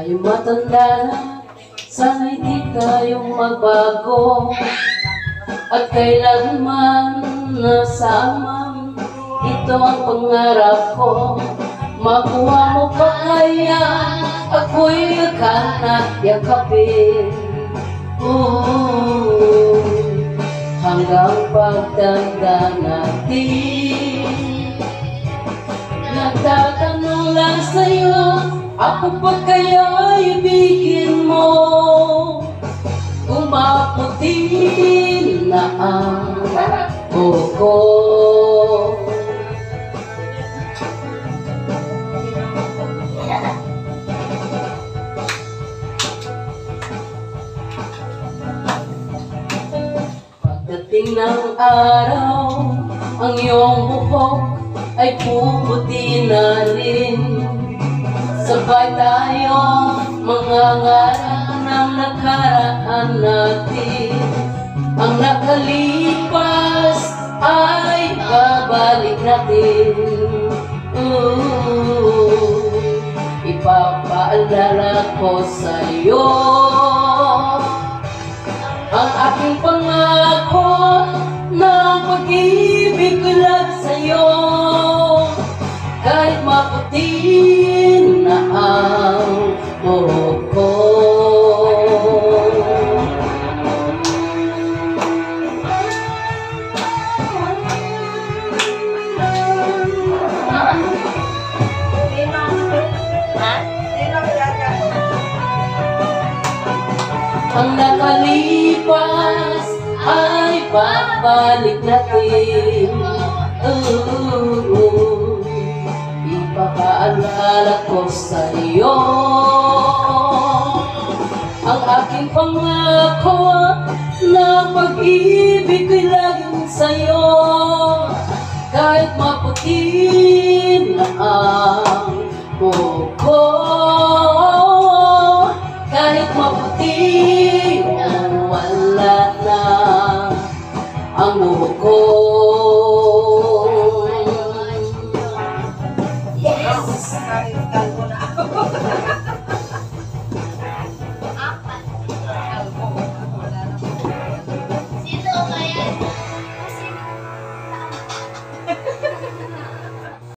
Tayo matanda na, sana'y di tayong magbago. At kailanman nasama, ito ang pangarap ko. Makuha mo pa kaya, ako'y akala yakapin. Hanggang pagtanda natin, nagtatanong lang sa'yo, ako pa kaya ibigin mo? Kung maputi na ang buko. Pagdating ng araw, ang iyong buhok ay puputi na rin. Sabay tayong mangangarap ng nakaraan natin. Ang nakalipas ay babalik natin. Ipapaalala ko sa'yo ang aking pangako na pag-ibig ko lang sa'yo. Kahit maputi na ang buhok ko. Ang nakalipas ay babalik natin. Ipapaalala ko sa iyo ang aking pangako na pag-ibig ko'y laging sa'yo. Kahit maputi na ang buhok ko, kahit maputi wala na ang buhok ko. Yes!